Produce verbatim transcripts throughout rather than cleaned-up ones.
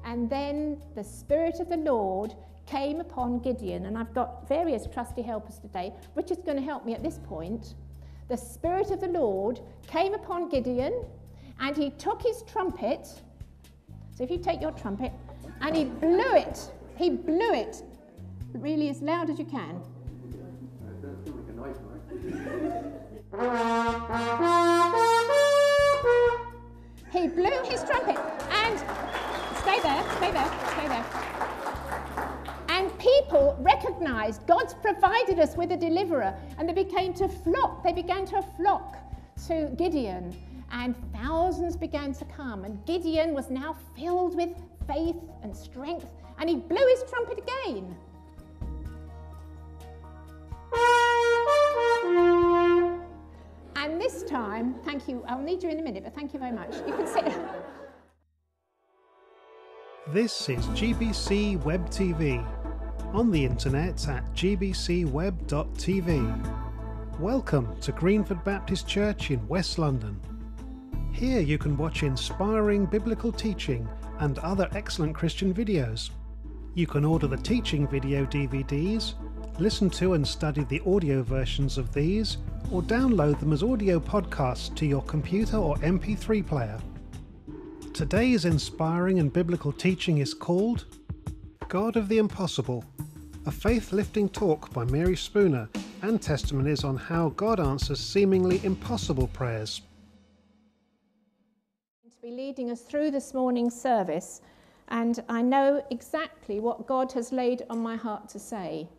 And then the Spirit of the Lord came upon Gideon, and I've got various trusty helpers today. Richard's going to help me at this point. The Spirit of the Lord came upon Gideon, and he took his trumpet. So if you take your trumpet, and he blew it. He blew it really as loud as you can. He blew his trumpet, and stay there, stay there, stay there. And people recognized God's provided us with a deliverer, and they began to flock. They began to flock to Gideon, and thousands began to come. And Gideon was now filled with faith and strength, and he blew his trumpet again. And this time, thank you, I'll need you in a minute, but thank you very much. You can sit. This is G B C Web T V, on the internet at g b c web dot t v. Welcome to Greenford Baptist Church in West London. Here you can watch inspiring biblical teaching and other excellent Christian videos. You can order the teaching video D V Ds, listen to and study the audio versions of these, or download them as audio podcasts to your computer or M P three player. Today's inspiring and biblical teaching is called God of the Impossible, a faith-lifting talk by Mary Spooner, and testimonies on how God answers seemingly impossible prayers. To be leading us through this morning's service, and I know exactly what God has laid on my heart to say.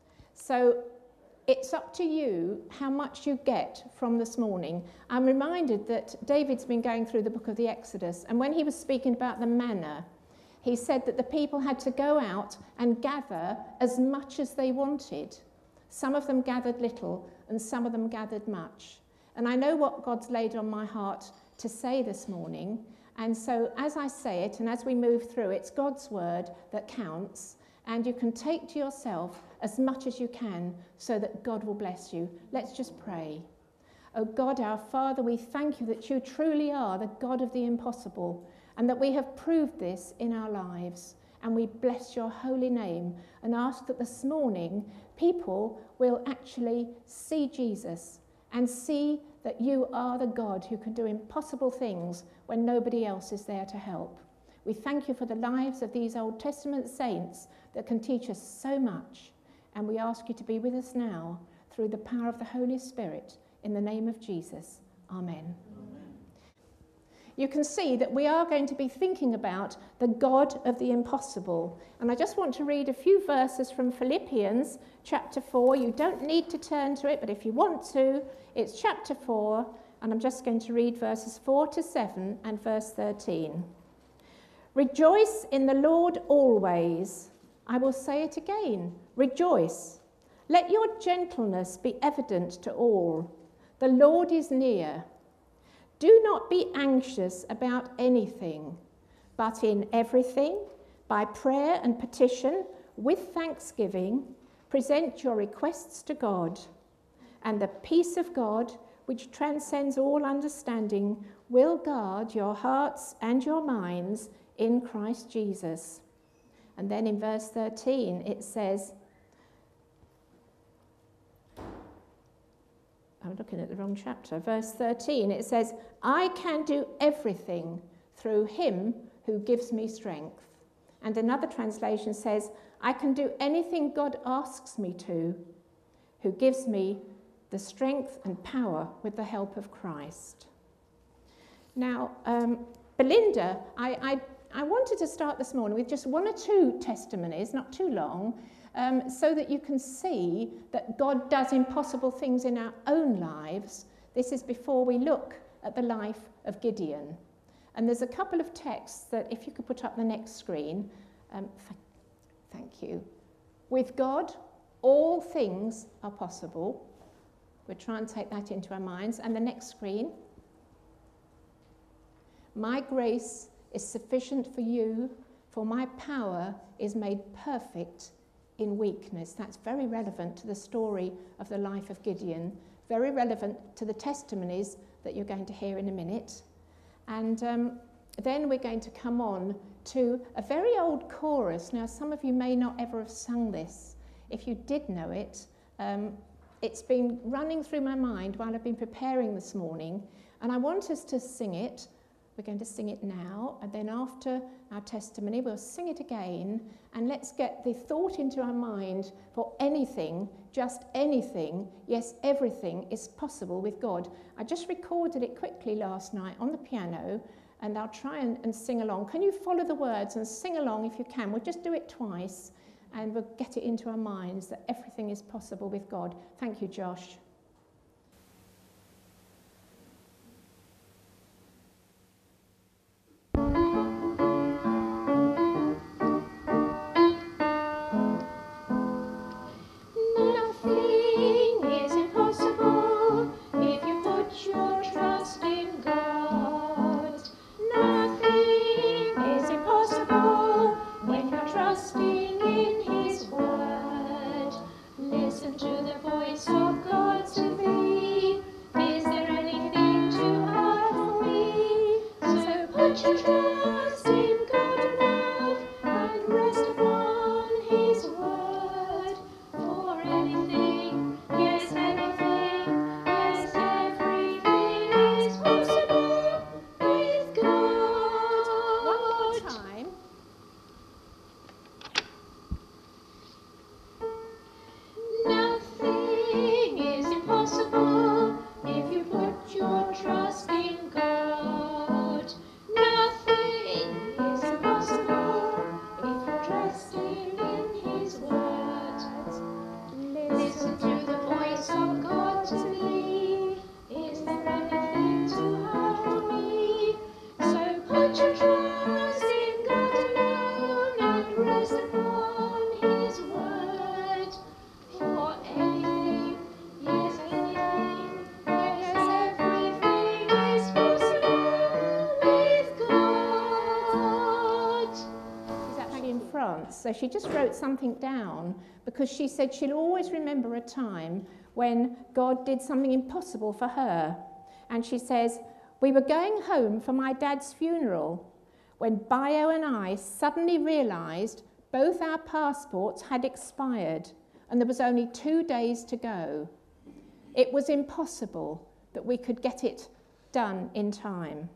So it's up to you how much you get from this morning. I'm reminded that David's been going through the book of the Exodus, and when he was speaking about the manna, he said that the people had to go out and gather as much as they wanted. Some of them gathered little, and some of them gathered much. And I know what God's laid on my heart to say this morning, and so as I say it and as we move through, it's God's word that counts, and you can take to yourself as much as you can so that God will bless you. Let's just pray. Oh God, our Father, we thank you that you truly are the God of the impossible, and that we have proved this in our lives. And we bless your holy name and ask that this morning people will actually see Jesus and see that you are the God who can do impossible things when nobody else is there to help. We thank you for the lives of these Old Testament saints that can teach us so much. And we ask you to be with us now through the power of the Holy Spirit, in the name of Jesus. Amen. Amen. You can see that we are going to be thinking about the God of the impossible. And I just want to read a few verses from Philippians chapter four. You don't need to turn to it, but if you want to, it's chapter four, and I'm just going to read verses four to seven and verse thirteen. Rejoice in the Lord always. I will say it again, rejoice. Let your gentleness be evident to all. The Lord is near. Do not be anxious about anything, but in everything, by prayer and petition, with thanksgiving, present your requests to God. And the peace of God, which transcends all understanding, will guard your hearts and your minds in Christ Jesus. And then in verse thirteen, it says, I'm looking at the wrong chapter. Verse thirteen, it says, I can do everything through him who gives me strength. And another translation says, I can do anything God asks me to, who gives me the strength and power with the help of Christ. Now, um, Belinda, I, I I wanted to start this morning with just one or two testimonies, not too long, um, so that you can see that God does impossible things in our own lives. This is before we look at the life of Gideon. And there's a couple of texts that, if you could put up the next screen, um, th- thank you. With God, all things are possible. We'll try and take that into our minds. And the next screen. My grace is sufficient for you, for my power is made perfect in weakness. That's very relevant to the story of the life of Gideon, very relevant to the testimonies that you're going to hear in a minute. And um, then we're going to come on to a very old chorus. Now, some of you may not ever have sung this. If you did know it, um, it's been running through my mind while I've been preparing this morning, and I want us to sing it. We're going to sing it now, and then after our testimony, we'll sing it again, and let's get the thought into our mind for anything, just anything, yes, everything is possible with God. I just recorded it quickly last night on the piano, and I'll try and, and sing along. Can you follow the words and sing along if you can? We'll just do it twice, and we'll get it into our minds that everything is possible with God. Thank you, Josh. So she just wrote something down because she said she'll always remember a time when God did something impossible for her. And she says, we were going home for my dad's funeral when Bio and I suddenly realised both our passports had expired and there was only two days to go. It was impossible that we could get it done in time.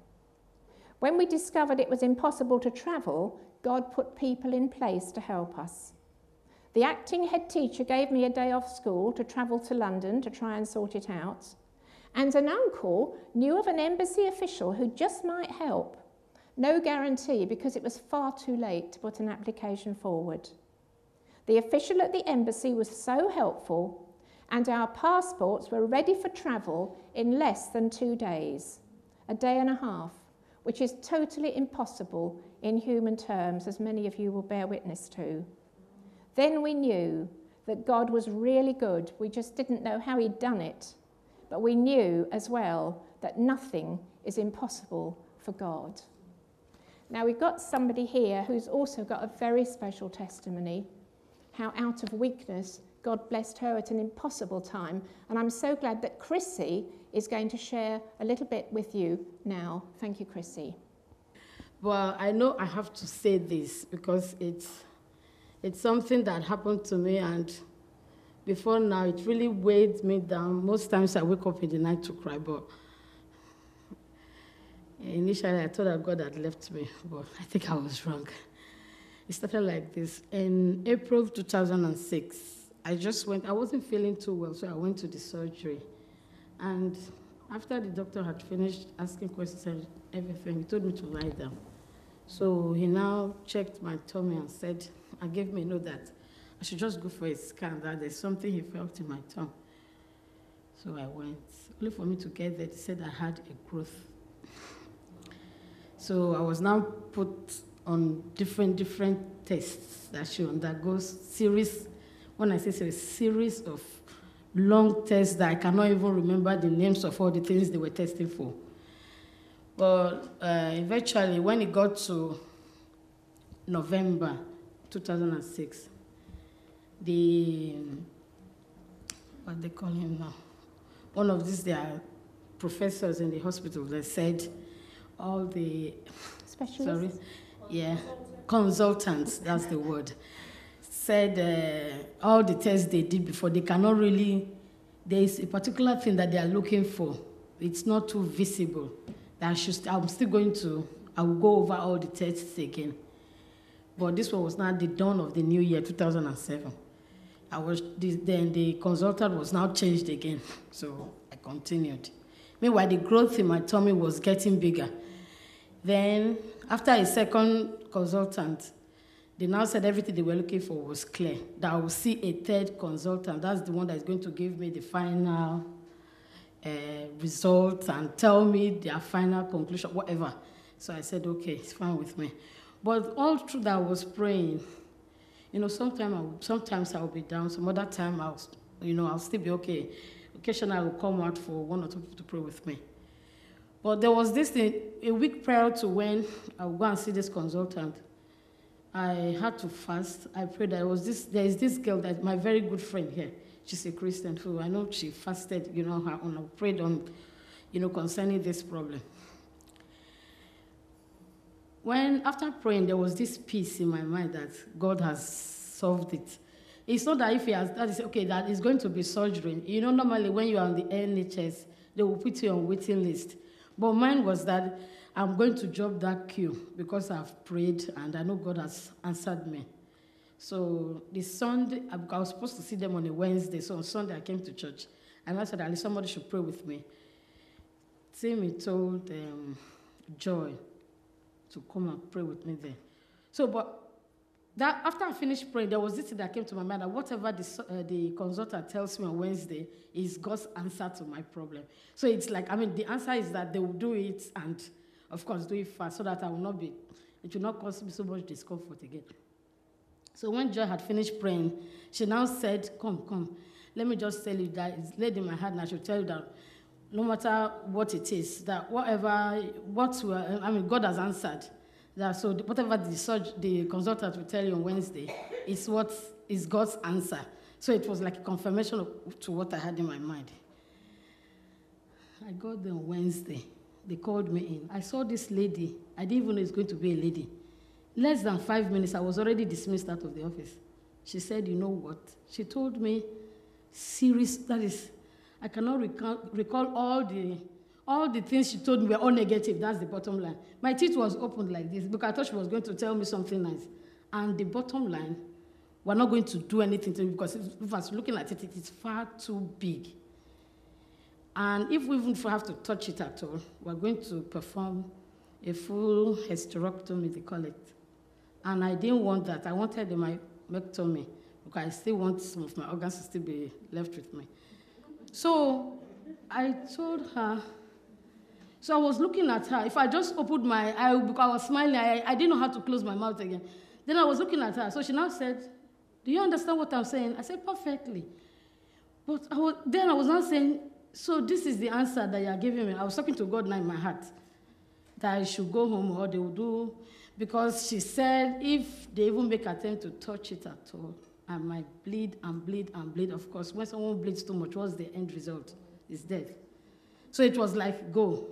When we discovered it was impossible to travel, God put people in place to help us. The acting head teacher gave me a day off school to travel to London to try and sort it out. And an uncle knew of an embassy official who just might help. No guarantee because it was far too late to put an application forward. The official at the embassy was so helpful, and our passports were ready for travel in less than two days, a day and a half, which is totally impossible in human terms, as many of you will bear witness to. Then we knew that God was really good. We just didn't know how he'd done it. But we knew as well that nothing is impossible for God. Now we've got somebody here who's also got a very special testimony, how out of weakness God blessed her at an impossible time. And I'm so glad that Chrissy is going to share a little bit with you now. Thank you, Chrissy. Well, I know I have to say this because it's it's something that happened to me, and before now it really weighed me down. Most times I wake up in the night to cry, but initially I thought that God had left me, but I think I was wrong. It started like this. In April two thousand six, I just went, I wasn't feeling too well, so I went to the surgery. And after the doctor had finished asking questions and everything, he told me to lie down. So he now checked my tummy and said, and gave me a note that I should just go for a scan, that there's something he felt in my tongue. So I went. Only for me to get there, they said I had a growth. So I was now put on different, different tests that should undergo series, when I say series, series of long tests that I cannot even remember the names of all the things they were testing for. But uh, eventually, when it got to November two thousand six, the, what they call him now, one of these their professors in the hospital, they said all the, Specialists? sorry, yeah, consultants, that's the word, said uh, all the tests they did before, they cannot really, there is a particular thing that they are looking for. It's not too visible. That I should, I'm still going to, I will go over all the tests again. But this one was now the dawn of the new year, two thousand seven. I was, then the consultant was now changed again, so I continued. Meanwhile, the growth in my tummy was getting bigger. Then, after a second consultant, they now said everything they were looking for was clear, that I will see a third consultant. That's the one that is going to give me the final uh, results and tell me their final conclusion, whatever. So I said, okay, it's fine with me. But all through that, I was praying. You know, sometimes I would, sometimes I will be down, some other time I'll, you know, I'll still be okay. Occasionally I will come out for one or two people to pray with me. But there was this thing, a week prior to when I would go and see this consultant, I had to fast. I prayed. There was this, there is this girl that my very good friend here. She's a Christian, so I know she fasted, you know, her own. I prayed on, you know, concerning this problem. When, after praying, there was this peace in my mind that God has solved it. It's not that if he has, that is, okay, that is going to be surgery. You know, normally when you are on the N H S, they will put you on waiting list. But mine was that I'm going to drop that queue because I've prayed and I know God has answered me. So the Sunday, I was supposed to see them on a Wednesday, so on Sunday I came to church. And I said, at least somebody should pray with me. Timmy told um, Joy to come and pray with me there. So, but that after I finished praying, there was this thing that came to my mind that whatever the, uh, the consultant tells me on Wednesday is God's answer to my problem. So it's like, I mean, the answer is that they will do it and, of course, do it fast so that I will not be, it will not cause me so much discomfort again. So when Joy had finished praying, she now said, come, come, let me just tell you that it's laid in my heart and I should tell you that no matter what it is, that whatever, what we are, I mean, God has answered. That so the, whatever the, surg, the consultant will tell you on Wednesday is what is God's answer. So it was like a confirmation of, to what I had in my mind. I got there on Wednesday. They called me in. I saw this lady. I didn't even know it's going to be a lady. Less than five minutes, I was already dismissed out of the office. She said, you know what? She told me, serious, that is, I cannot recall, recall all the all the things she told me were all negative. That's the bottom line. My teeth was opened like this because I thought she was going to tell me something nice. And the bottom line, we're not going to do anything to it because if I was looking at it, it is far too big. And if we even have to touch it at all, we're going to perform a full hysterectomy, they call it. And I didn't want that. I wanted the myectomy because I still want some of my organs to still be left with me. So I told her, so I was looking at her. If I just opened my eye, because I was smiling, I, I didn't know how to close my mouth again. Then I was looking at her. So she now said, do you understand what I'm saying? I said, perfectly. But I was, then I was not saying, so this is the answer that you're giving me. I was talking to God now in my heart, that I should go home or they will do, because she said if they even make attempt to touch it at all, I might bleed and bleed and bleed. Of course, when someone bleeds too much, what's the end result? It's death. So it was like, go.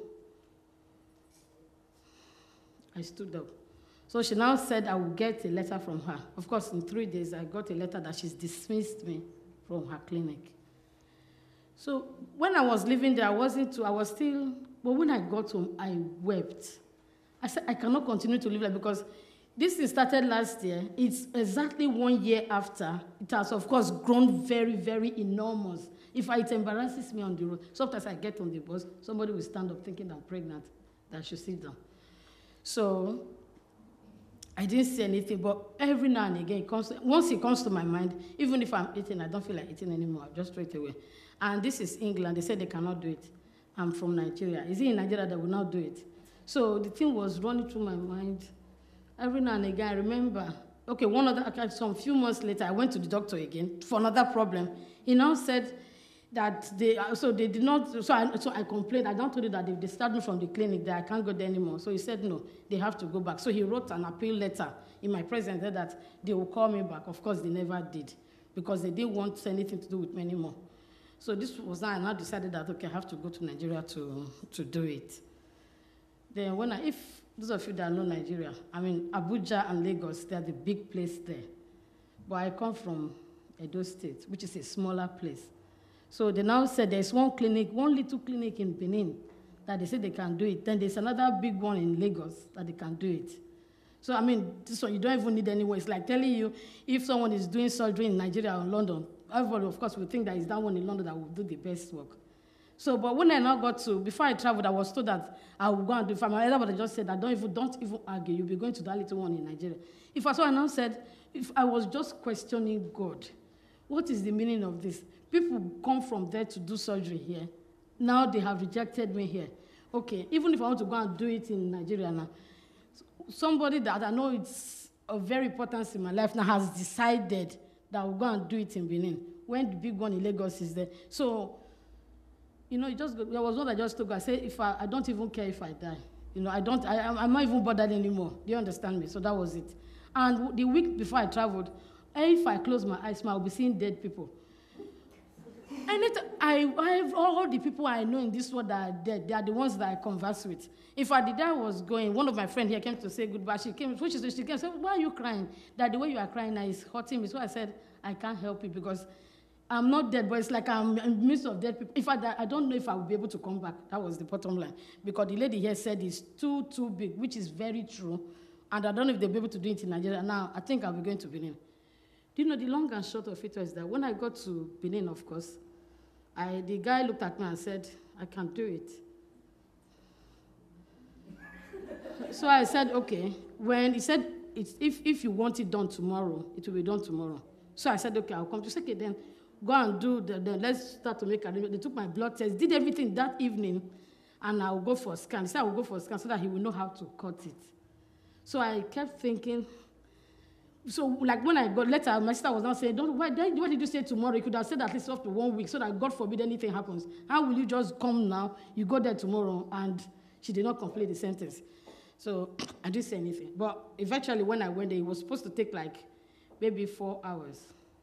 I stood up. So she now said I will get a letter from her. Of course, in three days, I got a letter that she's dismissed me from her clinic. So when I was living there, I wasn't too, I was still, but when I got home, I wept. I said, I cannot continue to live like because this thing started last year. It's exactly one year after. It has, of course, grown very, very enormous. If it embarrasses me on the road, sometimes I get on the bus, somebody will stand up thinking I'm pregnant, that I should sit down. So I didn't say anything, but every now and again, it comes to, once it comes to my mind, even if I'm eating, I don't feel like eating anymore. I just throw it away. And this is England. They said they cannot do it. I'm from Nigeria. Is it in Nigeria that will not do it? So the thing was running through my mind. Every now and again, I remember, okay, one other, okay, some few months later, I went to the doctor again for another problem. He now said that they, so they did not, so I, so I complained. I don't told you that if they start me from the clinic, that I can't go there anymore. So he said, no, they have to go back. So he wrote an appeal letter in my presence that they will call me back. Of course, they never did because they didn't want anything to do with me anymore. So this was now, I now decided that, okay, I have to go to Nigeria to, to do it. Then when I, if those of you that know Nigeria, I mean, Abuja and Lagos, they're the big place there. But I come from Edo State, which is a smaller place. So they now said there's one clinic, one little clinic in Benin that they say they can do it. Then there's another big one in Lagos that they can do it. So, I mean, this one, you don't even need anyone. It's like telling you, if someone is doing surgery in Nigeria or London, everybody, of course, will think that it's that one in London that will do the best work. So, but when I now got to, before I traveled, I was told that I would go and do it. My elder just said that don't even, don't even argue. You'll be going to that little one in Nigeria. If I, so I now said, if I was just questioning God, what is the meaning of this? People come from there to do surgery here. Now they have rejected me here. Okay, even if I want to go and do it in Nigeria now, somebody that I know it's of very importance in my life now has decided that I'll go and do it in Benin when the big one in Lagos is there. So, you know, it just there was one that just took. I said, if I, I don't even care if I die. You know, I don't. I, I'm not even bothered anymore. Do you understand me? So that was it. And the week before I traveled, if I close my eyes, I'll be seeing dead people. And it, I, I have all the people I know in this world that are dead. They are the ones that I converse with. In fact, the day I was going, one of my friends here came to say goodbye. She came, she, she came and said, why are you crying? That the way you are crying now is hurting me. So I said, I can't help it because I'm not dead, but it's like I'm in the midst of dead people. In fact, I don't know if I will be able to come back. That was the bottom line. Because the lady here said it's too, too big, which is very true. And I don't know if they'll be able to do it in Nigeria. Now, I think I'll be going to Benin. Do you know, the long and short of it was that when I got to Benin, of course, I, the guy looked at me and said, I can't do it. So I said, okay. When he said, it's, if, if you want it done tomorrow, it will be done tomorrow. So I said, okay, I'll come. He said, okay, then go and do, the, the, let's start to make arrangements. They took my blood test, did everything that evening, and I'll go for a scan. He said, I will go for a scan so that he will know how to cut it. So I kept thinking, so like when I got later, my sister was now saying, Don't, why, why did you say tomorrow? You could have said at least up to one week so that God forbid anything happens. How will you just come now? You go there tomorrow. And she did not complete the sentence. So I didn't say anything. But eventually when I went there, it was supposed to take like maybe four hours.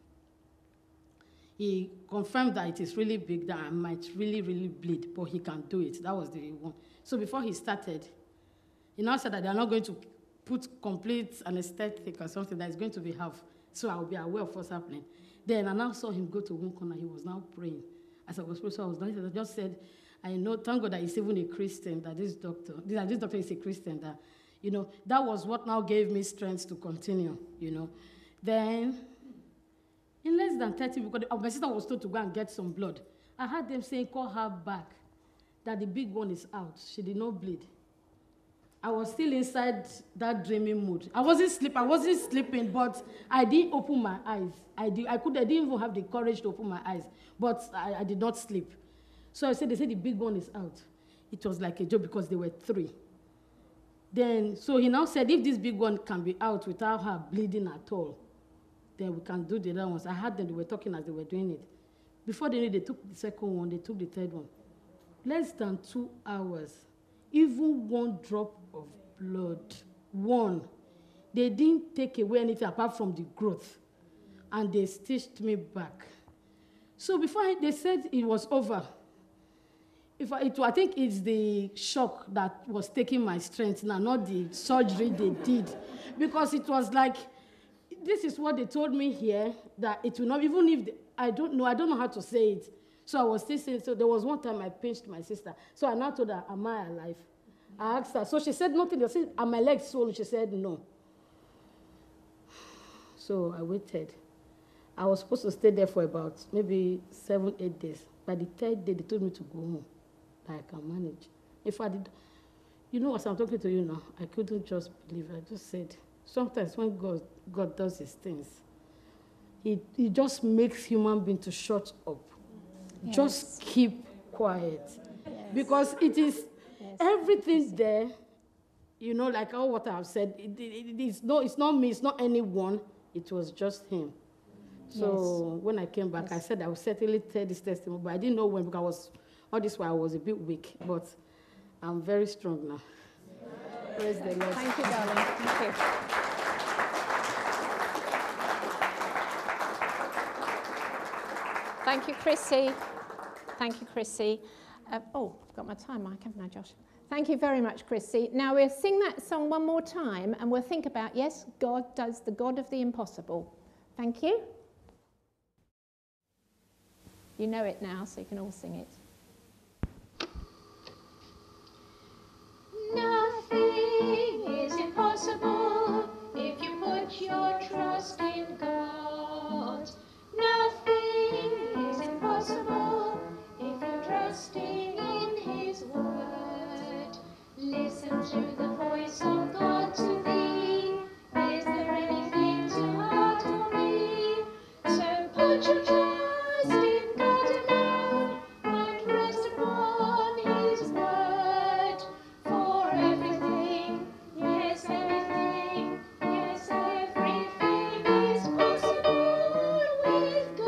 He confirmed that it is really big, that I might really, really bleed, but he can do it. That was the one. So before he started, he now said that they are not going to put complete anesthetic or something that is going to be half. So I will be aware of what's happening. Then I now saw him go to one corner. He was now praying. As I was praying, so I was done. I just said, I know, thank God that he's even a Christian, that this doctor, that this doctor is a Christian, that, you know, that was what now gave me strength to continue, you know. Then, in less than thirty, because my sister was told to go and get some blood, I heard them saying, call her back, that the big one is out. She did not bleed. I was still inside that dreaming mood. I wasn't sleeping, I wasn't sleeping, but I didn't open my eyes. I, did, I, could, I didn't even have the courage to open my eyes, but I, I did not sleep. So I said, they said the big one is out. It was like a joke because there were three. Then, so he now said, if this big one can be out without her bleeding at all, then we can do the other ones. I heard them, they were talking as they were doing it. Before they knew, they took the second one, they took the third one. Less than two hours, even one drop of blood, one. They didn't take away anything apart from the growth, and they stitched me back. So before I, they said it was over, if I, it, I think it's the shock that was taking my strength now, not the surgery they did. Because it was like, this is what they told me here, that it will not, even if, the, I don't know, I don't know how to say it. So I was still saying, so there was one time I pinched my sister. So I now told her, am I alive? I asked her. So she said nothing. I said, are my legs swollen? She said, no. So I waited. I was supposed to stay there for about maybe seven, eight days. By the third day, they told me to go home, that I can manage. If I did, you know, as I'm talking to you now, I couldn't just believe it. I just said, sometimes when God, God does his things, he, he just makes human beings to shut up. Yes. Just keep quiet. Yes. Because it is yes. everything there, you know, like all what I've said, it, it, it is no, it's not me, it's not anyone, it was just him. So yes. when I came back, yes. I said I would certainly tell this testimony, but I didn't know when, because I was, all this while I was a bit weak, but I'm very strong now. Yes. Praise the Lord. Thank you, darling. Thank you. Thank you, Chrissy. Thank you, Chrissy. Uh, oh, I've got my time mic, haven't I, Josh? Thank you very much, Chrissy. Now we'll sing that song one more time and we'll think about, yes, God does the God of the impossible. Thank you. You know it now, so you can all sing it. Nothing is impossible if you put your trust in God. Nothing is impossible if you're trusting in His word. Listen to the voice of God to thee. Is there anything too hard for me? So put your trust in God alone and rest upon His word. For everything, yes, everything, yes, everything is possible with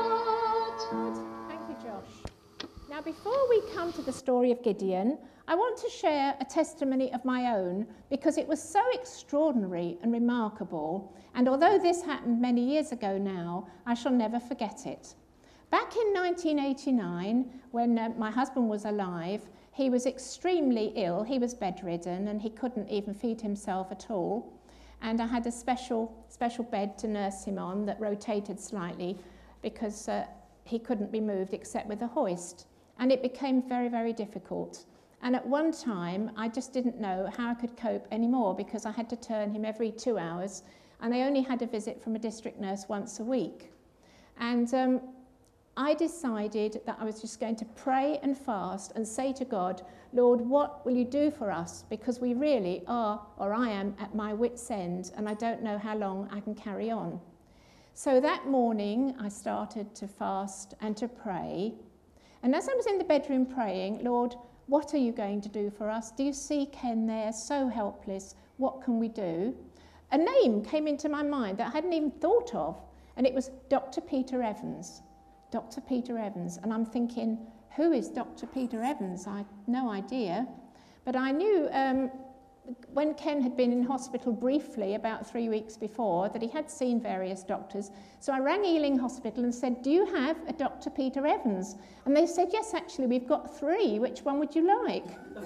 God. Thank you, Josh. Now, before we come to the story of Gideon, I want to share a testimony of my own because it was so extraordinary and remarkable. And although this happened many years ago now, I shall never forget it. Back in nineteen eighty-nine, when uh, my husband was alive, he was extremely ill. He was bedridden and he couldn't even feed himself at all. And I had a special, special bed to nurse him on that rotated slightly because uh, he couldn't be moved except with a hoist. And it became very, very difficult. And at one time, I just didn't know how I could cope anymore because I had to turn him every two hours and I only had a visit from a district nurse once a week. And um, I decided that I was just going to pray and fast and say to God, Lord, what will you do for us? Because we really are, or I am, at my wit's end and I don't know how long I can carry on. So that morning, I started to fast and to pray. And as I was in the bedroom praying, Lord, what are you going to do for us? Do you see Ken there, so helpless? What can we do? A name came into my mind that I hadn't even thought of, and it was Doctor Peter Evans. Doctor Peter Evans. And I'm thinking, who is Doctor Peter Evans? I had no idea. But I knew um, when Ken had been in hospital briefly about three weeks before that he had seen various doctors. So I rang Ealing Hospital and said, do you have a Doctor Peter Evans? And they said, yes, actually, we've got three. Which one would you like?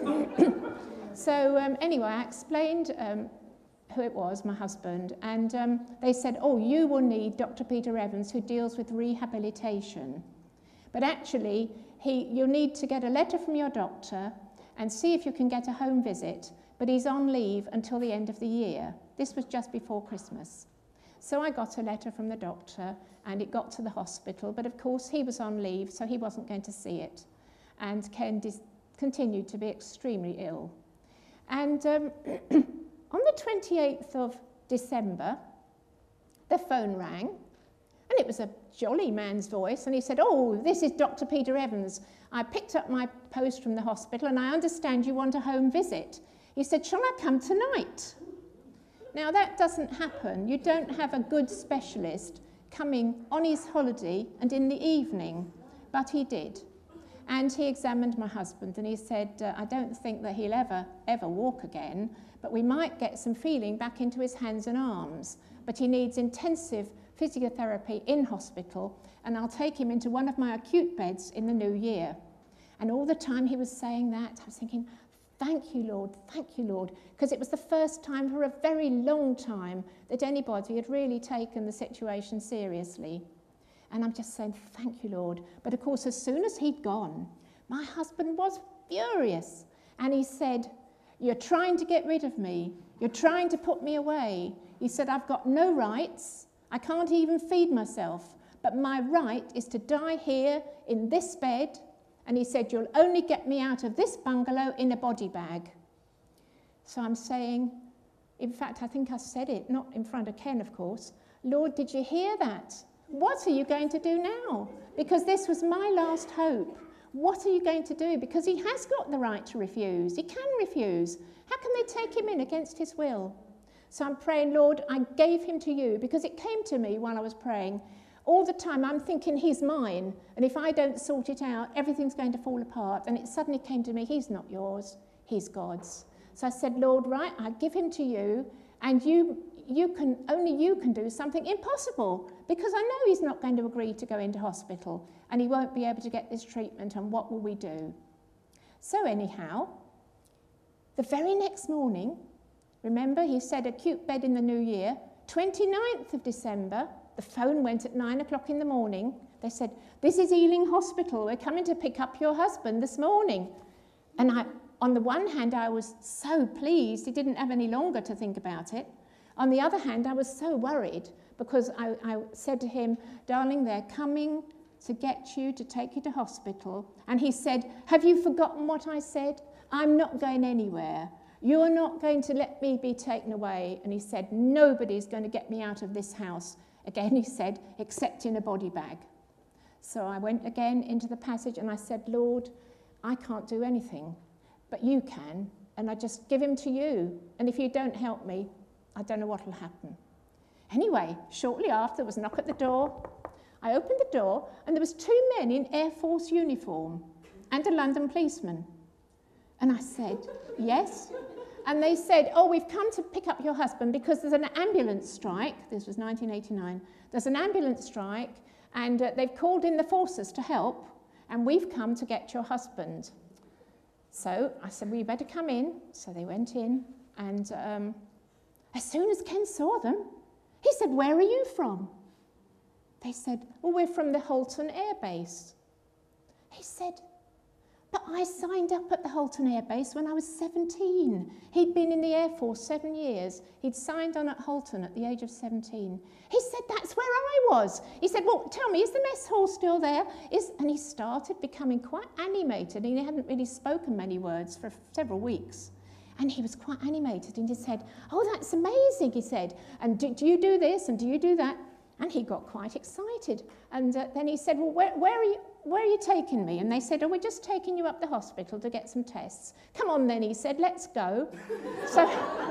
So um, anyway, I explained um, who it was, my husband, and um, they said, oh, you will need Doctor Peter Evans, who deals with rehabilitation. But actually, he, you'll need to get a letter from your doctor and see if you can get a home visit, but he's on leave until the end of the year. This was just before Christmas. So I got a letter from the doctor, and it got to the hospital, but of course he was on leave, so he wasn't going to see it. And Ken dis- continued to be extremely ill. And um, on the twenty-eighth of December, the phone rang, and it was a jolly man's voice, and he said, oh, this is Doctor Peter Evans. I picked up my post from the hospital, and I understand you want a home visit. He said, shall I come tonight? Now, that doesn't happen. You don't have a good specialist coming on his holiday and in the evening, but he did. And he examined my husband, and he said, uh, I don't think that he'll ever, ever walk again, but we might get some feeling back into his hands and arms. But he needs intensive physiotherapy in hospital, and I'll take him into one of my acute beds in the new year. And all the time he was saying that, I was thinking, thank you, Lord, thank you, Lord, because it was the first time for a very long time that anybody had really taken the situation seriously. And I'm just saying, thank you, Lord. But of course, as soon as he'd gone, my husband was furious. And he said, you're trying to get rid of me. You're trying to put me away. He said, I've got no rights. I can't even feed myself. But my right is to die here in this bed. And he said, you'll only get me out of this bungalow in a body bag. So I'm saying, in fact, I think I said it, not in front of Ken, of course. Lord, did you hear that? What are you going to do now? Because this was my last hope. What are you going to do? Because he has got the right to refuse. He can refuse. How can they take him in against his will? So I'm praying, Lord, I gave him to you, because it came to me while I was praying. All the time I'm thinking he's mine, and if I don't sort it out, everything's going to fall apart. And it suddenly came to me, he's not yours, he's God's. So I said, Lord, right, I give him to you, and you you can only you can do something impossible, because I know he's not going to agree to go into hospital, and he won't be able to get this treatment, and what will we do? So anyhow, The very next morning, remember he said acute bed in the new year, twenty-ninth of December, the phone went at nine o'clock in the morning. They said, this is Ealing Hospital, we're coming to pick up your husband this morning. And I, on the one hand, I was so pleased, he didn't have any longer to think about it. On the other hand, I was so worried because I, I said to him, darling, they're coming to get you, to take you to hospital. And he said, have you forgotten what I said? I'm not going anywhere. You're not going to let me be taken away. And he said, nobody's going to get me out of this house. Again, he said, except in a body bag. So I went again into the passage and I said, Lord, I can't do anything, but you can. And I just give him to you. And if you don't help me, I don't know what will happen. Anyway, shortly after, there was a knock at the door. I opened the door, and there was two men in Air Force uniform and a London policeman. And I said, yes. And they said, oh, we've come to pick up your husband because there's an ambulance strike. This was nineteen eighty-nine. There's an ambulance strike, and uh, they've called in the forces to help, and we've come to get your husband. So I said, well, you better come in. So they went in, and um, as soon as Ken saw them, he said, where are you from? They said, well, we're from the Halton Air Base. He said, but I signed up at the Halton Air Base when I was seventeen. He'd been in the Air Force seven years. He'd signed on at Halton at the age of seventeen. He said, that's where I was. He said, well, tell me, is the mess hall still there? Is, and he started becoming quite animated. He hadn't really spoken many words for several weeks. And he was quite animated, and he said, oh, that's amazing, he said. And do, do you do this, and do you do that? And he got quite excited. And uh, then he said, well, where, where, are you, where are you taking me? And they said, oh, we're just taking you up the hospital to get some tests. Come on then, he said, let's go. so,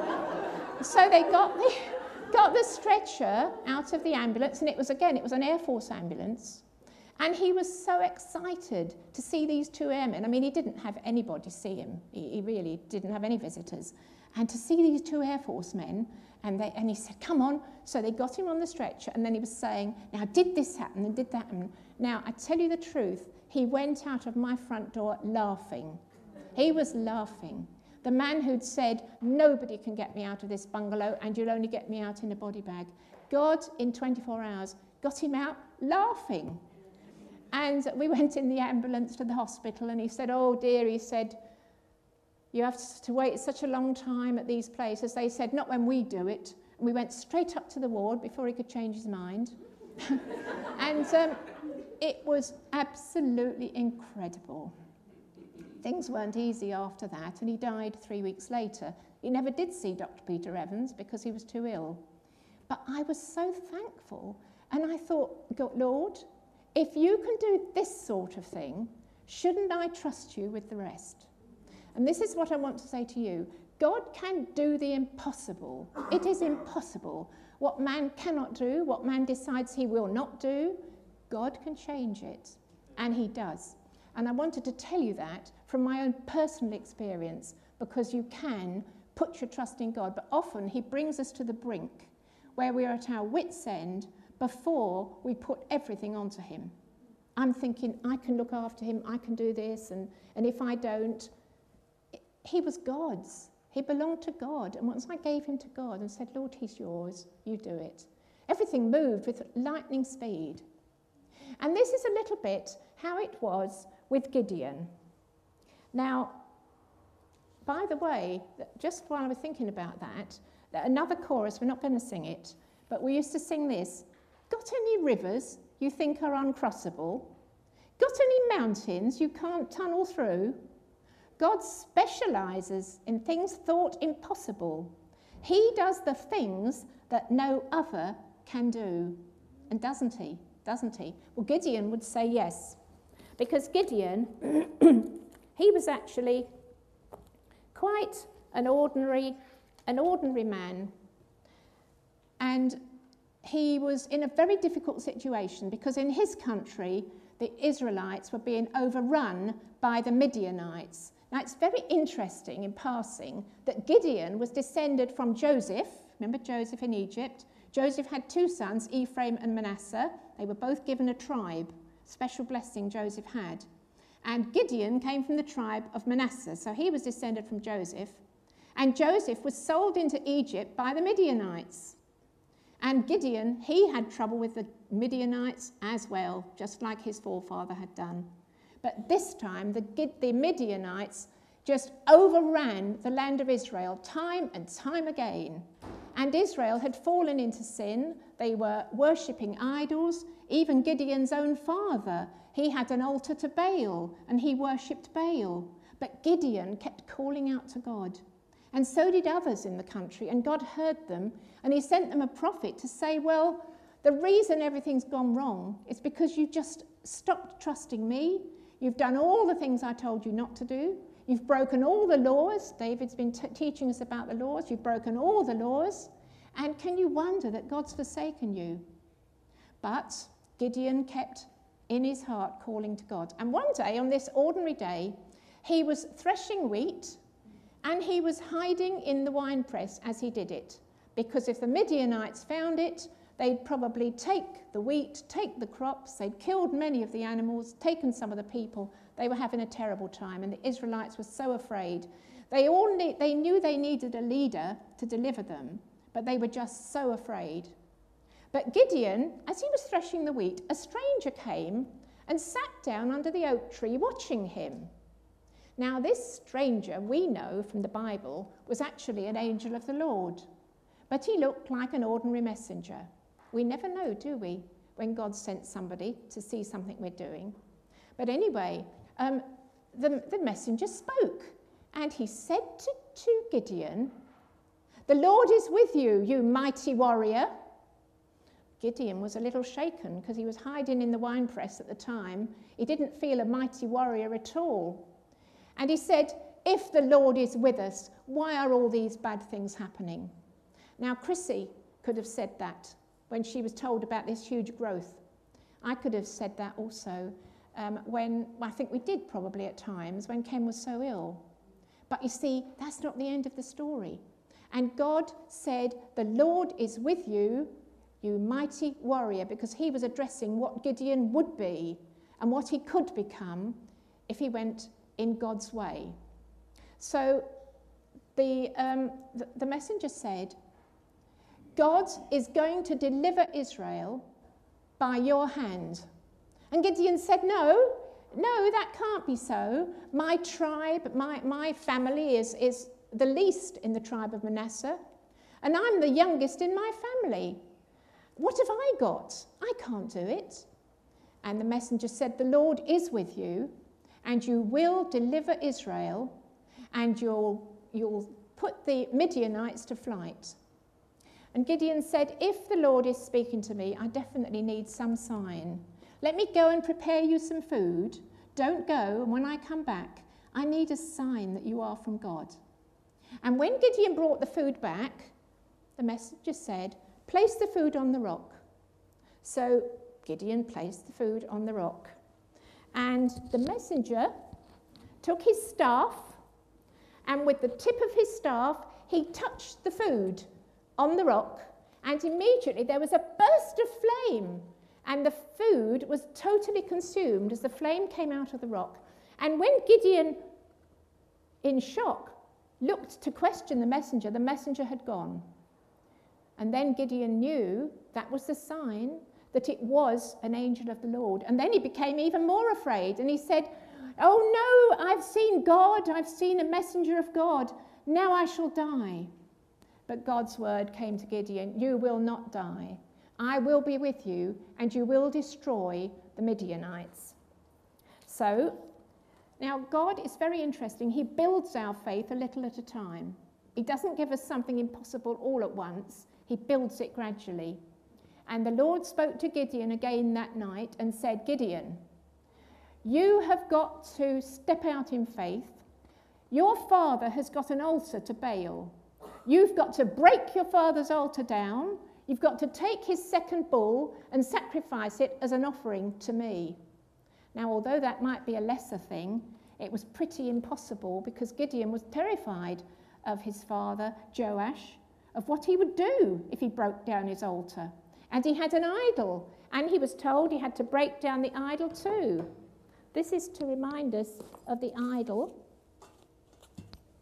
so they got the, got the stretcher out of the ambulance, and it was, again, it was an Air Force ambulance. And he was so excited to see these two airmen. I mean, he didn't have anybody see him. He, he really didn't have any visitors. And to see these two Air Force men, and, they, and he said, come on. So they got him on the stretcher, and then he was saying, now, did this happen, and did that happen? Now, I tell you the truth, he went out of my front door laughing. He was laughing. The man who'd said, nobody can get me out of this bungalow, and you'll only get me out in a body bag. God, in twenty-four hours, got him out laughing. And we went in the ambulance to the hospital, and he said, oh, dear, he said, you have to wait such a long time at these places. They said, not when we do it. And we went straight up to the ward before he could change his mind. and um, it was absolutely incredible. Things weren't easy after that, and he died three weeks later. He never did see Doctor Peter Evans because he was too ill. But I was so thankful, and I thought, Lord, if you can do this sort of thing, shouldn't I trust you with the rest? And this is what I want to say to you. God can do the impossible. It is impossible. What man cannot do, what man decides he will not do, God can change it. And he does. And I wanted to tell you that from my own personal experience, because you can put your trust in God. But often he brings us to the brink where we are at our wits' end before we put everything onto him. I'm thinking, I can look after him, I can do this, and, and if I don't, he was God's. He belonged to God. And once I gave him to God and said, Lord, he's yours, you do it, everything moved with lightning speed. And this is a little bit how it was with Gideon. Now, by the way, just while I was thinking about that, another chorus, we're not going to sing it, but we used to sing this. Got any rivers you think are uncrossable? Got any mountains you can't tunnel through? God specialises in things thought impossible. He does the things that no other can do. And doesn't he? Doesn't he? Well, Gideon would say yes. Because Gideon, he was actually quite an ordinary, an ordinary man. And he was in a very difficult situation because in his country, the Israelites were being overrun by the Midianites. Now, it's very interesting in passing that Gideon was descended from Joseph. Remember Joseph in Egypt? Joseph had two sons, Ephraim and Manasseh. They were both given a tribe. Special blessing Joseph had. And Gideon came from the tribe of Manasseh. So he was descended from Joseph. And Joseph was sold into Egypt by the Midianites. And Gideon, he had trouble with the Midianites as well, just like his forefather had done. But this time, the, the Midianites just overran the land of Israel time and time again. And Israel had fallen into sin. They were worshipping idols. Even Gideon's own father, he had an altar to Baal, and he worshipped Baal. But Gideon kept calling out to God. And so did others in the country, and God heard them, and he sent them a prophet to say, well, the reason everything's gone wrong is because you just stopped trusting me. You've done all the things I told you not to do. You've broken all the laws. David's been t- teaching us about the laws. You've broken all the laws. And can you wonder that God's forsaken you? But Gideon kept in his heart calling to God. And one day, on this ordinary day, he was threshing wheat, and he was hiding in the winepress as he did it. Because if the Midianites found it, they'd probably take the wheat, take the crops, they'd killed many of the animals, taken some of the people. They were having a terrible time, and the Israelites were so afraid. They all ne- they knew they needed a leader to deliver them, but they were just so afraid. But Gideon, as he was threshing the wheat, a stranger came and sat down under the oak tree watching him. Now, this stranger, we know from the Bible, was actually an angel of the Lord, but he looked like an ordinary messenger. We never know, do we, when God sent somebody to see something we're doing. But anyway, um, the, the messenger spoke, and he said to, to Gideon, "The Lord is with you, you mighty warrior." Gideon was a little shaken because he was hiding in the winepress at the time. He didn't feel a mighty warrior at all. And he said, "If the Lord is with us, why are all these bad things happening?" Now, Chrissy could have said that when she was told about this huge growth. I could have said that also um, when, I think we did probably at times, when Ken was so ill. But you see, that's not the end of the story. And God said, "The Lord is with you, you mighty warrior," because he was addressing what Gideon would be and what he could become if he went in God's way. So the, um, the, the messenger said, "God is going to deliver Israel by your hand." And Gideon said, no, no, that can't be so. My tribe, my, my family is, is the least in the tribe of Manasseh, and I'm the youngest in my family. What have I got? I can't do it. And the messenger said, "The Lord is with you, and you will deliver Israel, and you'll, you'll put the Midianites to flight." And Gideon said, "If the Lord is speaking to me, I definitely need some sign. Let me go and prepare you some food. Don't go, and when I come back, I need a sign that you are from God." And when Gideon brought the food back, the messenger said, "Place the food on the rock." So Gideon placed the food on the rock. And the messenger took his staff, and with the tip of his staff, he touched the food on the rock, and immediately there was a burst of flame, and the food was totally consumed as the flame came out of the rock. And when Gideon, in shock, looked to question the messenger, the messenger had gone. And then Gideon knew that was the sign that it was an angel of the Lord. And then he became even more afraid, and he said, "Oh no, I've seen God, I've seen a messenger of God, now I shall die." But God's word came to Gideon, "You will not die. I will be with you, and you will destroy the Midianites." So, now God is very interesting. He builds our faith a little at a time. He doesn't give us something impossible all at once. He builds it gradually. And the Lord spoke to Gideon again that night and said, "Gideon, you have got to step out in faith. Your father has got an altar to Baal. You've got to break your father's altar down. You've got to take his second bull and sacrifice it as an offering to me." Now, although that might be a lesser thing, it was pretty impossible because Gideon was terrified of his father, Joash, of what he would do if he broke down his altar. And he had an idol, and he was told he had to break down the idol too. This is to remind us of the idol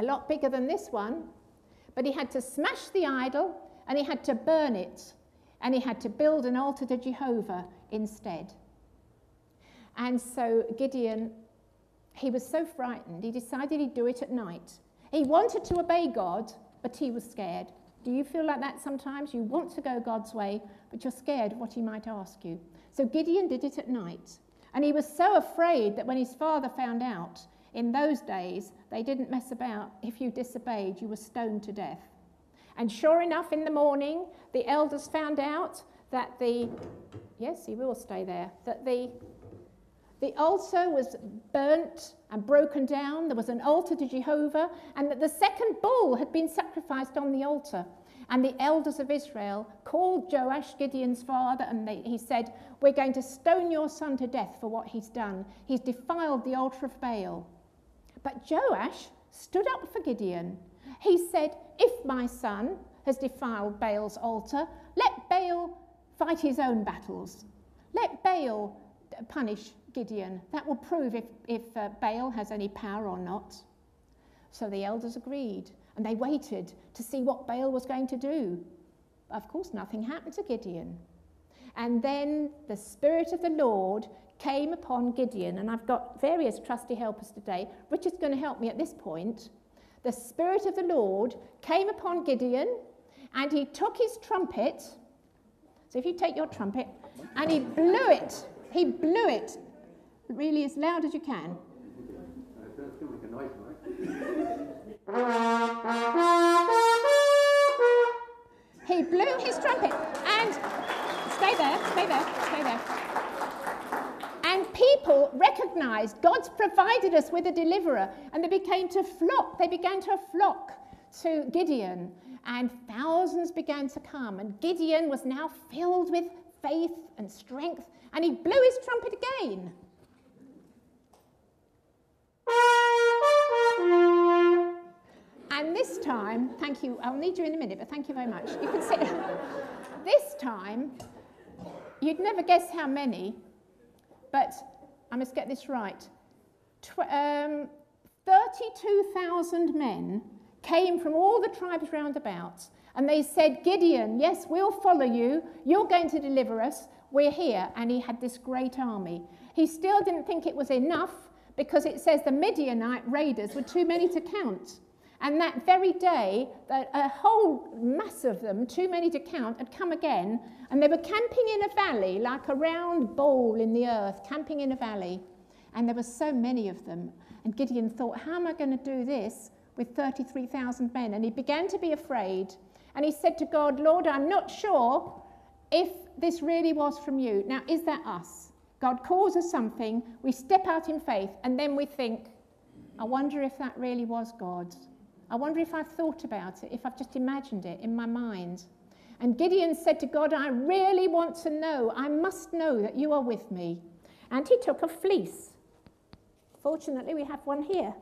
a lot bigger than this one, but he had to smash the idol and he had to burn it, and he had to build an altar to Jehovah instead. And so Gideon, he was so frightened, he decided he'd do it at night. He wanted to obey God, but he was scared. Do you feel like that sometimes? You want to go God's way, but you're scared of what he might ask you. So Gideon did it at night. And he was so afraid that when his father found out, in those days, they didn't mess about. If you disobeyed, you were stoned to death. And sure enough, in the morning, the elders found out that the, yes, he will stay there, that the, the altar was burnt and broken down. There was an altar to Jehovah, and that the second bull had been sacrificed on the altar. And the elders of Israel called Joash, Gideon's father, and they, he said, we're going to stone your son to death for what he's done. He's defiled the altar of Baal. But Joash stood up for Gideon. He said, if my son has defiled Baal's altar, let Baal fight his own battles. Let Baal punish Gideon. That will prove if, if uh, Baal has any power or not. So the elders agreed, and they waited to see what Baal was going to do. Of course, nothing happened to Gideon. And then the Spirit of the Lord came upon Gideon, and I've got various trusty helpers today. Richard's going to help me at this point. The Spirit of the Lord came upon Gideon, and he took his trumpet. So if you take your trumpet, and he blew it. He blew it really as loud as you can. He blew his trumpet, and stay there, stay there, stay there. And people recognized God's provided us with a deliverer, and they began to flock. They began to flock to Gideon, and thousands began to come. And Gideon was now filled with faith and strength, and he blew his trumpet again. And this time, thank you, I'll need you in a minute, but thank you very much. You can sit. This time, you'd never guess how many, but I must get this right. Tw- um, thirty-two thousand men came from all the tribes round about, and they said, Gideon, yes, we'll follow you. You're going to deliver us. We're here. And he had this great army. He still didn't think it was enough, because it says the Midianite raiders were too many to count. And that very day, a whole mass of them, too many to count, had come again, and they were camping in a valley, like a round bowl in the earth, camping in a valley. And there were so many of them. And Gideon thought, how am I going to do this with thirty-three thousand men? And he began to be afraid. And he said to God, Lord, I'm not sure if this really was from you. Now, is that us? God calls us something, we step out in faith, and then we think, I wonder if that really was God. I wonder if I've thought about it, if I've just imagined it in my mind. And Gideon said to God, I really want to know. I must know that you are with me. And he took a fleece. Fortunately, we have one here.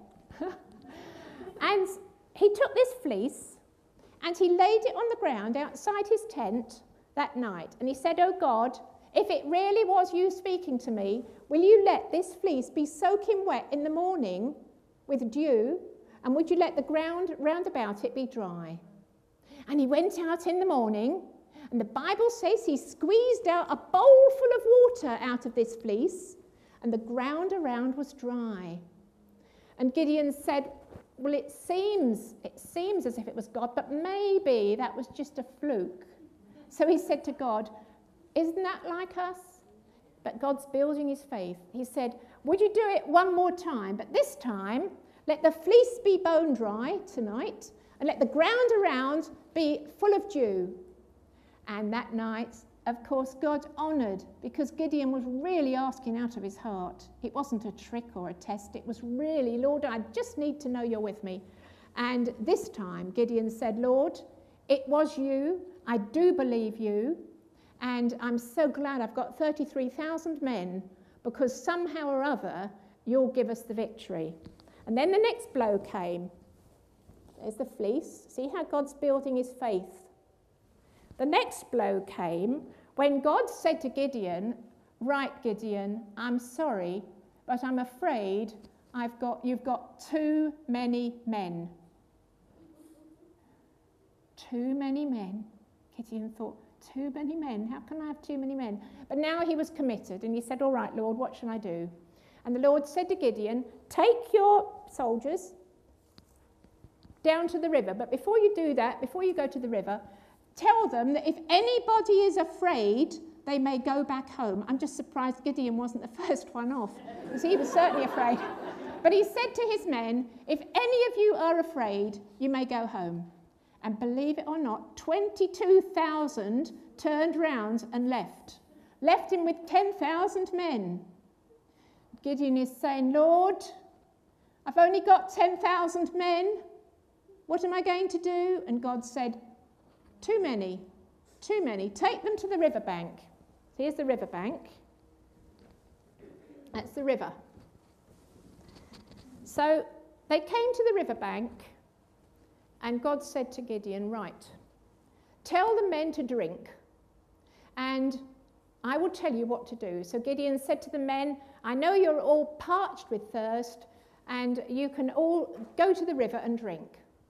And he took this fleece and he laid it on the ground outside his tent that night. And he said, oh God, if it really was you speaking to me, will you let this fleece be soaking wet in the morning with dew? And would you let the ground round about it be dry? And he went out in the morning, and the Bible says he squeezed out a bowl full of water out of this fleece, and the ground around was dry. And Gideon said, well, it seems, it seems as if it was God, but maybe that was just a fluke. So he said to God, isn't that like us? But God's building his faith. He said, would you do it one more time? But this time, let the fleece be bone dry tonight, and let the ground around be full of dew. And that night, of course, God honoured, because Gideon was really asking out of his heart. It wasn't a trick or a test. It was really, Lord, I just need to know you're with me. And this time, Gideon said, Lord, it was you. I do believe you. And I'm so glad I've got thirty-three thousand men, because somehow or other, you'll give us the victory. And then the next blow came. There's the fleece. See how God's building his faith. The next blow came when God said to Gideon, right, Gideon, I'm sorry, but I'm afraid I've got, you've got too many men. too many men. Gideon thought, too many men? How can I have too many men? But now he was committed, and he said, all right, Lord, what shall I do? And the Lord said to Gideon, take your soldiers down to the river. But before you do that, before you go to the river, tell them that if anybody is afraid, they may go back home. I'm just surprised Gideon wasn't the first one off, because he was certainly afraid. But he said to his men, if any of you are afraid, you may go home. And believe it or not, twenty-two thousand turned round and left. Left him with ten thousand men. Gideon is saying, Lord, I've only got ten thousand men. What am I going to do? And God said, too many, too many. Take them to the riverbank. Here's the riverbank. That's the river. So they came to the riverbank, and God said to Gideon, right, tell the men to drink, and I will tell you what to do. So Gideon said to the men, I know you're all parched with thirst, and you can all go to the river and drink.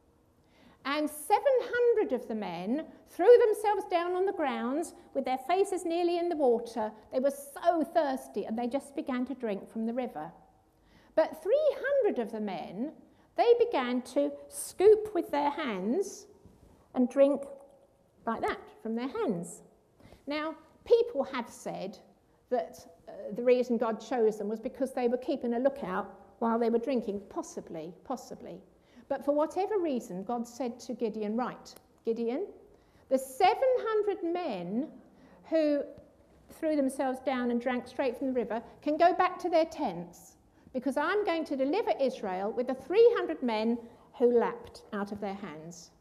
And seven hundred of the men threw themselves down on the grounds with their faces nearly in the water. They were so thirsty, and they just began to drink from the river. But three hundred of the men, they began to scoop with their hands and drink like that from their hands. Now, people have said that uh, the reason God chose them was because they were keeping a lookout while they were drinking. Possibly, possibly. But for whatever reason, God said to Gideon, right, Gideon, the seven hundred men who threw themselves down and drank straight from the river can go back to their tents, because I'm going to deliver Israel with the three hundred men who lapped out of their hands.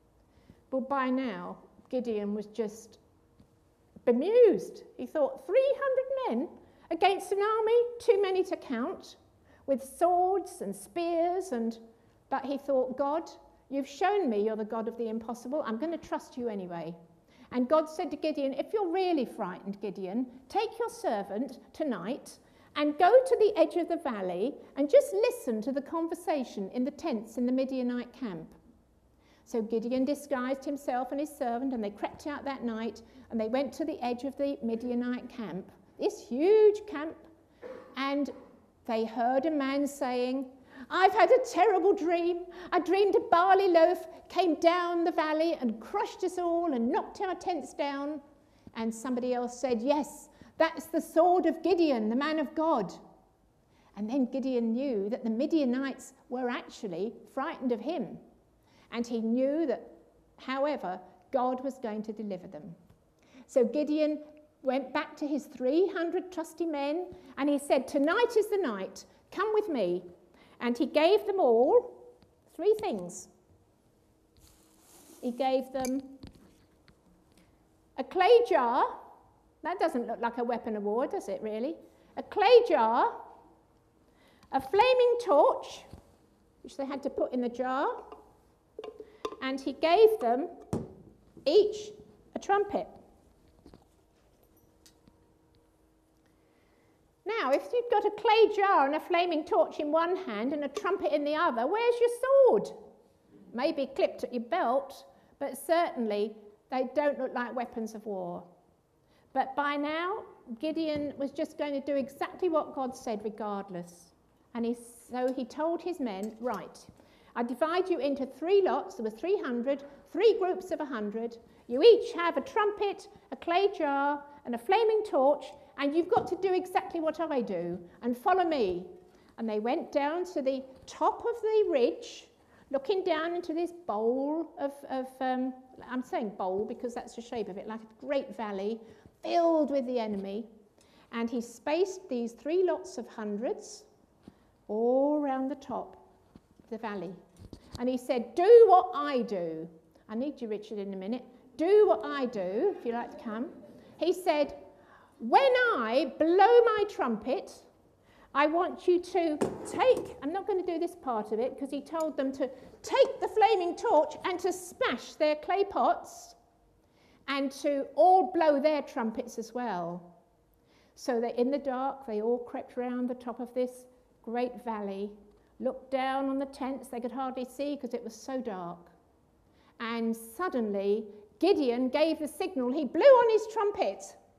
But by now, Gideon was just bemused. He thought, three hundred men against an army, too many to count, with swords and spears, and but he thought, God, you've shown me you're the God of the impossible. I'm going to trust you anyway. And God said to Gideon, if you're really frightened, Gideon, take your servant tonight and go to the edge of the valley and just listen to the conversation in the tents in the Midianite camp. So Gideon disguised himself and his servant, and they crept out that night, and they went to the edge of the Midianite camp, this huge camp, and they heard a man saying, I've had a terrible dream. I dreamed a barley loaf came down the valley and crushed us all and knocked our tents down. And somebody else said, yes, that's the sword of Gideon, the man of God. And then Gideon knew that the Midianites were actually frightened of him. And he knew that, however, God was going to deliver them. So Gideon went back to his three hundred trusty men, and he said, tonight is the night. Come with me. And he gave them all three things. He gave them a clay jar. That doesn't look like a weapon of war, does it, really? A clay jar, a flaming torch, which they had to put in the jar, and he gave them each a trumpet. Now, if you've got a clay jar and a flaming torch in one hand and a trumpet in the other, where's your sword? Maybe clipped at your belt, but certainly they don't look like weapons of war. But by now, Gideon was just going to do exactly what God said regardless. And he, so he told his men, right, I divide you into three lots. There were three hundred, three groups of one hundred. You each have a trumpet, a clay jar, and a flaming torch, and you've got to do exactly what I do, and follow me. And they went down to the top of the ridge, looking down into this bowl of, of um, I'm saying bowl because that's the shape of it, like a great valley, filled with the enemy. And he spaced these three lots of hundreds all around the top of the valley. And he said, do what I do. I need you, Richard, in a minute. Do what I do, if you like to come. He said, when I blow my trumpet, I want you to take, I'm not going to do this part of it because he told them to take the flaming torch and to smash their clay pots and to all blow their trumpets as well. So that in the dark, they all crept round the top of this great valley, looked down on the tents they could hardly see because it was so dark. And suddenly, Gideon gave the signal. He blew on his trumpet.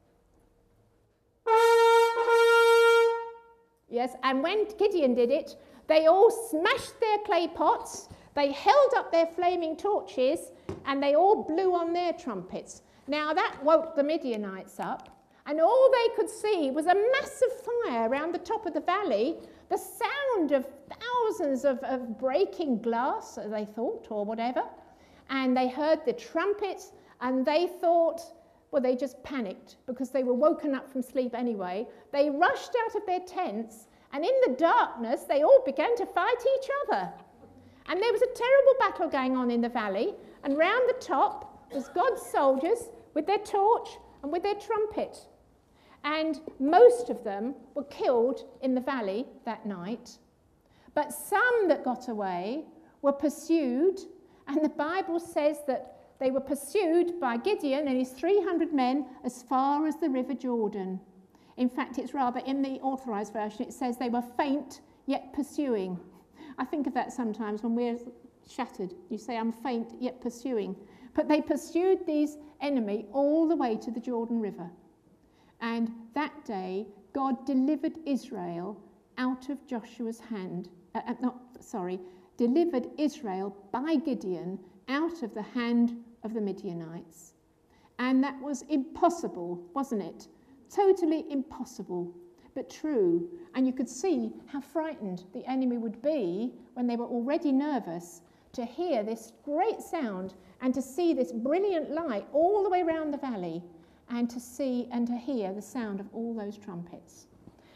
Yes, and when Gideon did it, they all smashed their clay pots, they held up their flaming torches, and they all blew on their trumpets. Now that woke the Midianites up, and all they could see was a massive fire around the top of the valley, the sound of thousands of, of breaking glass, they thought, or whatever, and they heard the trumpets, and they thought, well, they just panicked because they were woken up from sleep anyway. They rushed out of their tents, and in the darkness, they all began to fight each other. And there was a terrible battle going on in the valley, and round the top was God's soldiers with their torch and with their trumpet. And most of them were killed in the valley that night. But some that got away were pursued, and the Bible says that they were pursued by Gideon and his three hundred men as far as the river Jordan. In fact, it's rather, in the authorised version, it says they were faint yet pursuing. I think of that sometimes when we're shattered. You say, I'm faint yet pursuing. But they pursued these enemy all the way to the Jordan River. And that day, God delivered Israel out of Joshua's hand. Uh, not, sorry, delivered Israel by Gideon out of the hand of the Midianites. And that was impossible, wasn't it? Totally impossible, but true. And you could see how frightened the enemy would be when they were already nervous to hear this great sound and to see this brilliant light all the way around the valley and to see and to hear the sound of all those trumpets.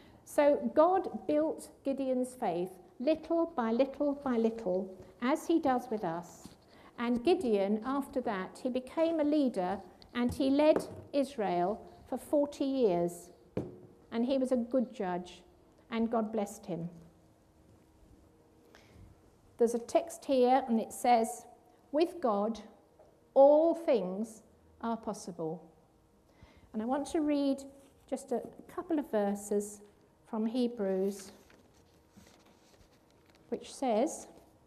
So God built Gideon's faith little by little by little, as he does with us. And Gideon, after that, he became a leader and he led Israel for forty years. And he was a good judge, and God blessed him. There's a text here, and it says, with God, all things are possible. And I want to read just a couple of verses from Hebrews, which says,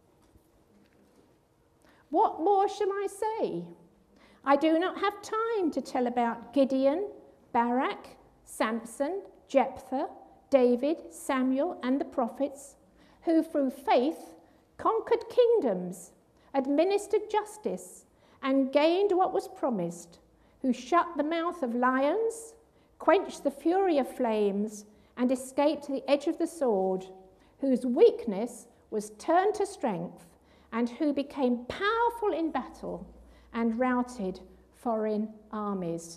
what more shall I say? I do not have time to tell about Gideon, Barak, Samson, Jephthah, David, Samuel, and the prophets, who through faith conquered kingdoms, administered justice, and gained what was promised, who shut the mouth of lions, quenched the fury of flames, and escaped the edge of the sword, whose weakness was turned to strength, and who became powerful in battle and routed foreign armies.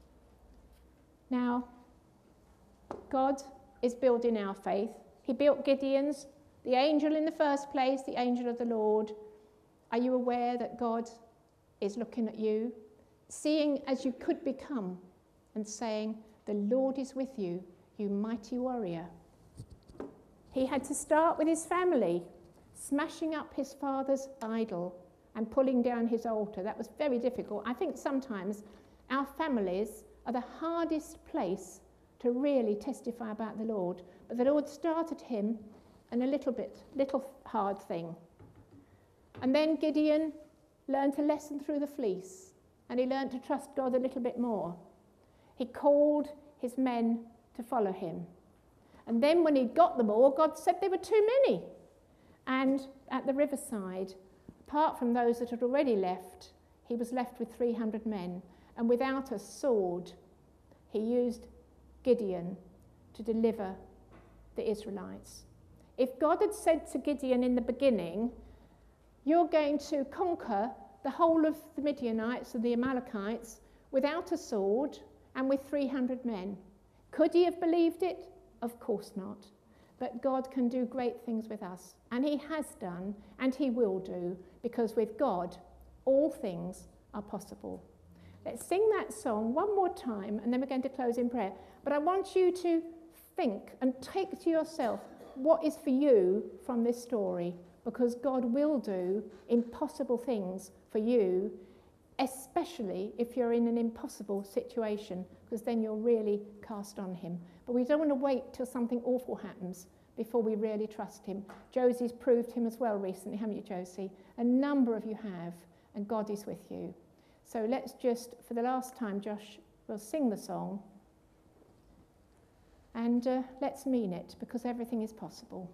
Now, God is building our faith. He built Gideon's, the angel in the first place, the angel of the Lord. Are you aware that God is looking at you, seeing as you could become, and saying, the Lord is with you, you mighty warrior? He had to start with his family, smashing up his father's idol and pulling down his altar. That was very difficult. I think sometimes our families are the hardest place to really testify about the Lord. But the Lord started him in a little bit, little hard thing. And then Gideon learned a lesson through the fleece, and he learned to trust God a little bit more. He called his men to follow him. And then when he'd got them all, God said there were too many. And at the riverside, apart from those that had already left, he was left with three hundred men. And without a sword, he used Gideon to deliver the Israelites. If God had said to Gideon in the beginning, you're going to conquer the whole of the Midianites and the Amalekites without a sword and with three hundred men, could he have believed it? Of course not. But God can do great things with us, and he has done, and he will do, because with God, all things are possible. Let's sing that song one more time, and then we're going to close in prayer. But I want you to think and take to yourself what is for you from this story, because God will do impossible things for you, especially if you're in an impossible situation, because then you're really cast on him. But we don't want to wait till something awful happens before we really trust him. Josie's proved him as well recently, haven't you, Josie? A number of you have. and God is with you. So let's just, for the last time, Josh will sing the song, and uh, let's mean it, because everything is possible.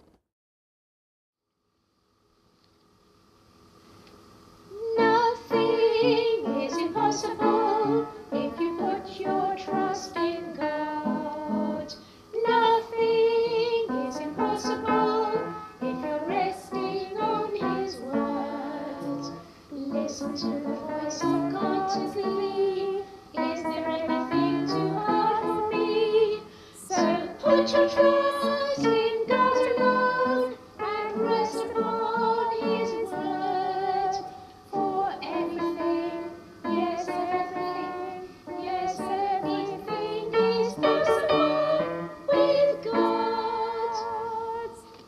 Nothing is impossible if you put your trust in God. Nothing is impossible if you're resting on His word. Listen to the voice of God to believe. Is there anything too hard for me? So put your trust in God alone and rest upon His word. For everything, yes, everything, yes, everything is possible with God.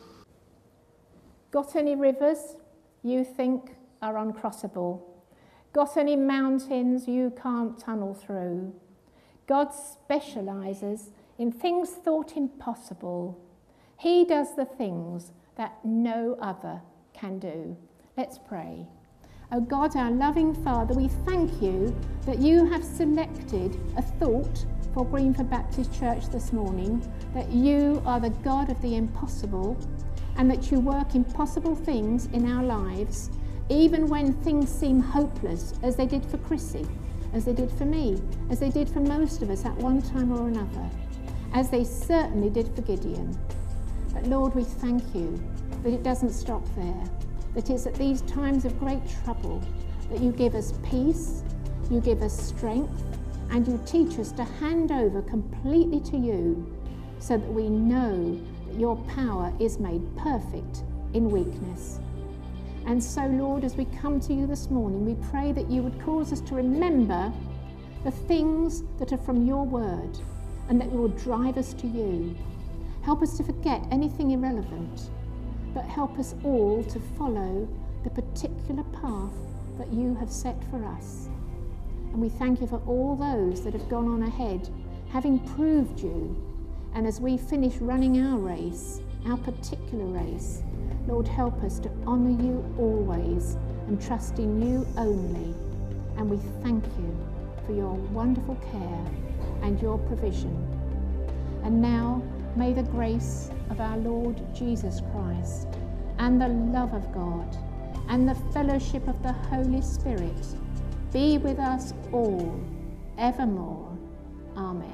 Got any rivers you think are uncrossable? Got any mountains you can't tunnel through? God specialises in things thought impossible. He does the things that no other can do. Let's pray. Oh God, our loving Father, we thank you that you have selected a thought for Greenford Baptist Church this morning, that you are the God of the impossible, and that you work impossible things in our lives, even when things seem hopeless, as they did for Chrissy, as they did for me, as they did for most of us at one time or another, as they certainly did for Gideon. But Lord, we thank you that it doesn't stop there, that it's at these times of great trouble that you give us peace, you give us strength, and you teach us to hand over completely to you, so that we know that your power is made perfect in weakness. And so, Lord, as we come to you this morning, we pray that you would cause us to remember the things that are from your word, and that will drive us to you. Help us to forget anything irrelevant, but help us all to follow the particular path that you have set for us. And we thank you for all those that have gone on ahead, having proved you. And as we finish running our race, our particular race, Lord, help us to honour you always and trust in you only. And we thank you for your wonderful care and your provision. And now, may the grace of our Lord Jesus Christ and the love of God and the fellowship of the Holy Spirit be with us all evermore. Amen.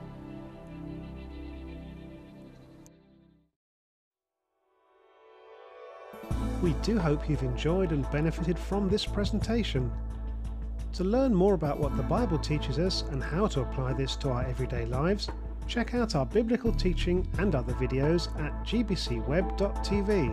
We do hope you've enjoyed and benefited from this presentation. To learn more about what the Bible teaches us and how to apply this to our everyday lives, check out our biblical teaching and other videos at g b c web dot t v.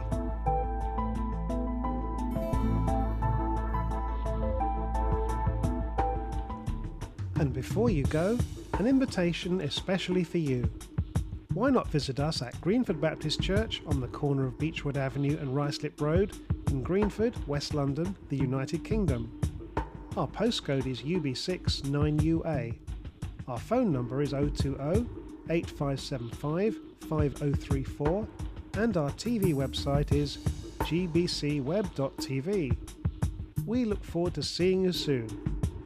And before you go, an invitation especially for you. Why not visit us at Greenford Baptist Church on the corner of Beechwood Avenue and Ruislip Road in Greenford, West London, the United Kingdom. Our postcode is U B six nine U A. Our phone number is oh two oh, eight five seven five, five oh three four, and our T V website is g b c web dot t v. We look forward to seeing you soon.